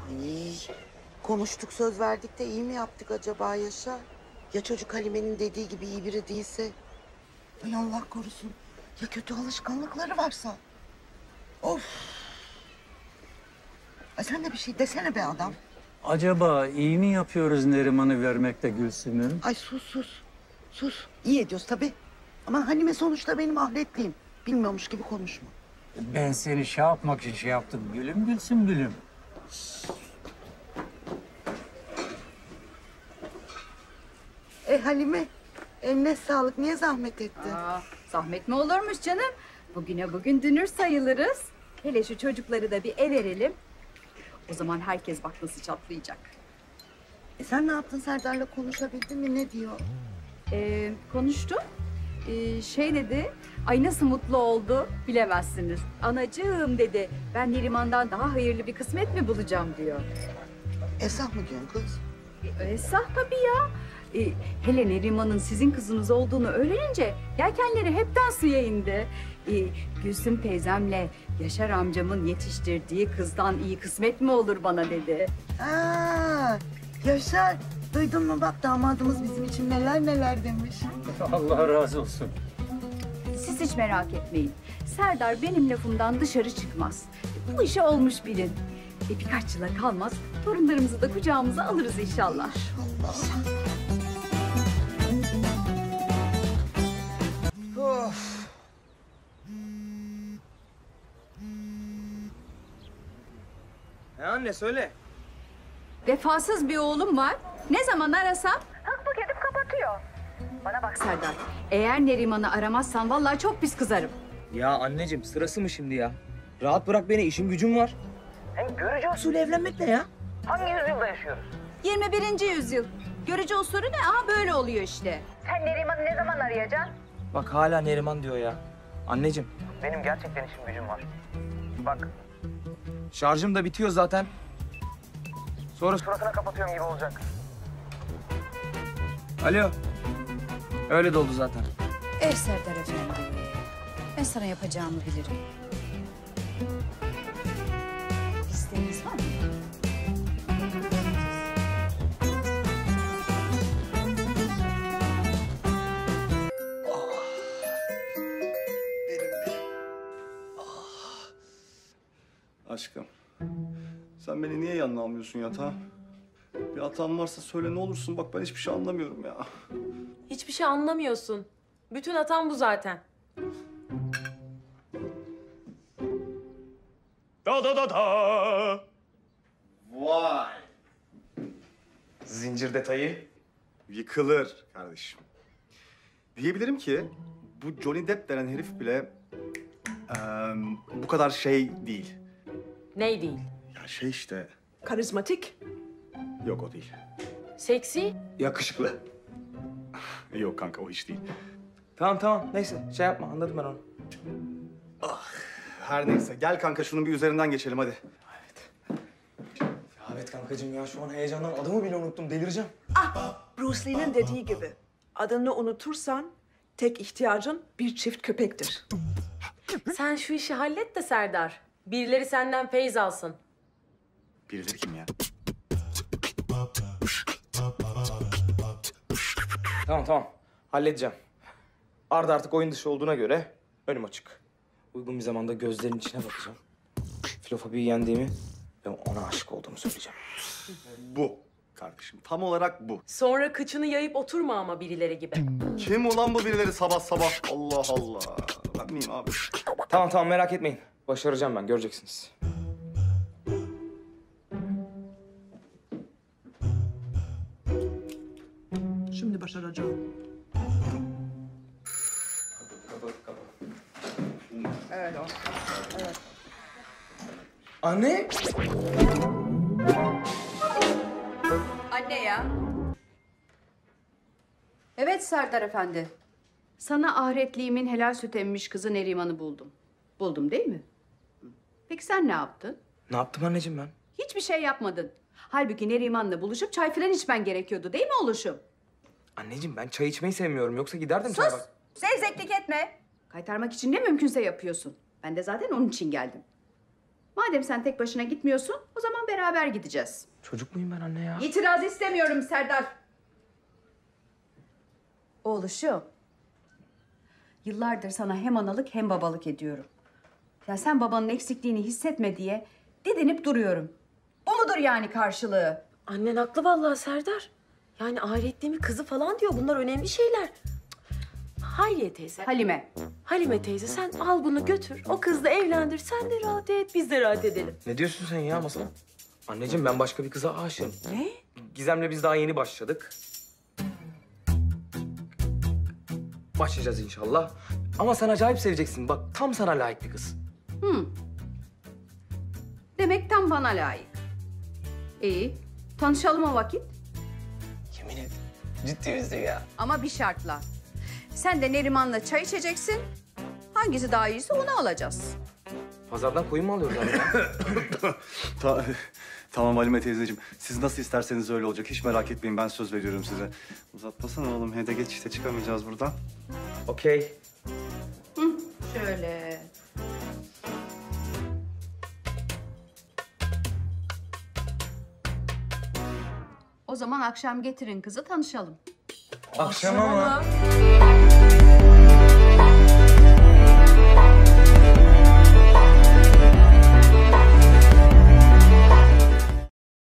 Ay, konuştuk, söz verdik de iyi mi yaptık acaba Yaşar? Ya çocuk Halime'nin dediği gibi iyi biri değilse? Ay Allah korusun. Ya kötü alışkanlıkları varsa? Of. Ay sen de bir şey desene be adam. Acaba iyi mi yapıyoruz Neriman'ı vermekte Gülsüm'ün? Ay sus sus. Sus. İyi ediyoruz tabii. Ama Halime sonuçta benim ahretliyim. Bilmiyormuş gibi konuşma. Ben seni şey yapmak için şey yaptım. Gülüm Gülsüm gülüm. Halime, eline sağlık. Niye zahmet ettin? Zahmet mi olurmuş canım? Bugüne bugün dünür sayılırız. Hele şu çocukları da bir verelim. O zaman herkes bak nasıl çatlayacak. Sen ne yaptın? Serdar'la konuşabildin mi? Ne diyor? Konuştu. Şey dedi, ay nasıl mutlu oldu bilemezsiniz. Anacığım dedi, ben Neriman'dan daha hayırlı bir kısmet mi bulacağım diyor. Esah mı diyorsun kız? Esah tabii ya. Hele Neriman'ın sizin kızınız olduğunu öğrenince yelkenleri hepten suya indi. Gülsüm teyzemle Yaşar amcamın yetiştirdiği kızdan iyi kısmet mi olur bana dedi. Aa, Yaşar, duydun mu bak damadımız bizim için neler neler demiş. Allah razı olsun. Siz hiç merak etmeyin. Serdar benim lafımdan dışarı çıkmaz. Bu işi olmuş bilin. Birkaç yıla kalmaz torunlarımızı da kucağımıza alırız inşallah. Of. Anne söyle. Vefasız bir oğlum var. Ne zaman arasam hık edip kapatıyor. Bana bak Serdar. Eğer Neriman'ı aramazsan vallahi çok pis kızarım. Ya anneciğim sırası mı şimdi ya? Rahat bırak beni, işim gücüm var. Hem görücü usulü evlenmek ne ya? Hangi yüzyılda yaşıyoruz? 21. yüzyıl. Görücü usulü ne? Aha böyle oluyor işte. Sen Neriman'ı ne zaman arayacaksın? Bak hala Neriman diyor ya. Anneciğim. Benim gerçekten işim gücüm var. Bak. Şarjım da bitiyor zaten. Sonra suratına kapatıyorum gibi olacak. Alo. Öyle de oldu zaten. Serdar efendi. Ben sana yapacağımı bilirim. İsteğiniz var mı? Aşkım, sen beni niye yanına almıyorsun yatağa? Bir hatam varsa söyle ne olursun. Bak ben hiçbir şey anlamıyorum ya. Hiçbir şey anlamıyorsun. Bütün hatan bu zaten. Da da da da. Vay. Zincir detayı. Yıkılır kardeşim. Diyebilirim ki bu Johnny Depp denen herif bile bu kadar şey değil. Ney değil? Ya şey işte. Karizmatik. Yok o değil. Seksi? Yakışıklı. Yok kanka o hiç değil. Tamam neyse şey yapma, anladım ben onu. Her neyse gel kanka şunun bir üzerinden geçelim hadi. Evet kankacığım ya, şu an heyecandan adımı bile unuttum, delireceğim. Bruce Lee'nin dediği gibi. Adını unutursan tek ihtiyacın bir çift köpektir. Sen şu işi hallet de Serdar. Birileri senden feyz alsın. Birileri kim ya? Tamam halledeceğim. Arda artık oyun dışı olduğuna göre önüm açık. Uygun bir zamanda gözlerinin içine bakacağım. Filofobiyi yendiğimi ve ona aşık olduğumu söyleyeceğim. Bu kardeşim. Tam olarak bu. Sonra kıçını yayıp oturma ama birileri gibi. Kim ulan bu birileri sabah sabah? Allah Allah. Ben miyim abi? Tamam merak etmeyin. Başaracağım ben, göreceksiniz. Şimdi başaracağım. Kapı. Evet o. Evet. Anne! Anne ya. Evet Serdar efendi. Sana ahiretliğimin helal süt emmiş kızı Neriman'ı buldum. Buldum değil mi? Peki sen ne yaptın? Ne yaptım anneciğim ben? Hiçbir şey yapmadın. Halbuki Neriman'la buluşup çay falan içmen gerekiyordu değil mi oğluşum? Anneciğim ben çay içmeyi sevmiyorum. Yoksa giderdim Sus! çay bak. Zevzeklik etme. Kaytarmak için ne mümkünse yapıyorsun. Ben de zaten onun için geldim. Madem sen tek başına gitmiyorsun, o zaman beraber gideceğiz. Çocuk muyum ben anne ya? İtiraz istemiyorum Serdar. Oğluşum, yıllardır sana hem analık hem babalık ediyorum. Ya sen babanın eksikliğini hissetme diye didinip duruyorum. Bu mudur yani karşılığı? Annen haklı vallahi Serdar. Yani ahiretliğimi kızı falan diyor. Bunlar önemli şeyler. Cık. Hayriye teyze. Halime, Halime teyze sen al bunu götür. O kızla evlendir. Sen de rahat et. Biz de rahat edelim. Ne diyorsun sen ya Masal? Anneciğim ben başka bir kıza aşığım. Ne? Gizem'le biz daha yeni başladık. Başlayacağız inşallah. Ama sen acayip seveceksin. Bak tam sana layık bir kız. demek tam bana layık. İyi, tanışalım o vakit. Yemin et. Ciddi misin ya? Ama bir şartla. Sen de Neriman'la çay içeceksin. Hangisi daha iyiyse onu alacağız. Pazardan koyun mu alıyoruz abi ya? Tamam Halime teyzeciğim. Siz nasıl isterseniz öyle olacak. Hiç merak etmeyin, ben söz veriyorum size. Uzatmasana oğlum. Hadi geç işte, çıkamayacağız buradan. Okey. Şöyle. O zaman akşam getirin kızı tanışalım. Akşama mı?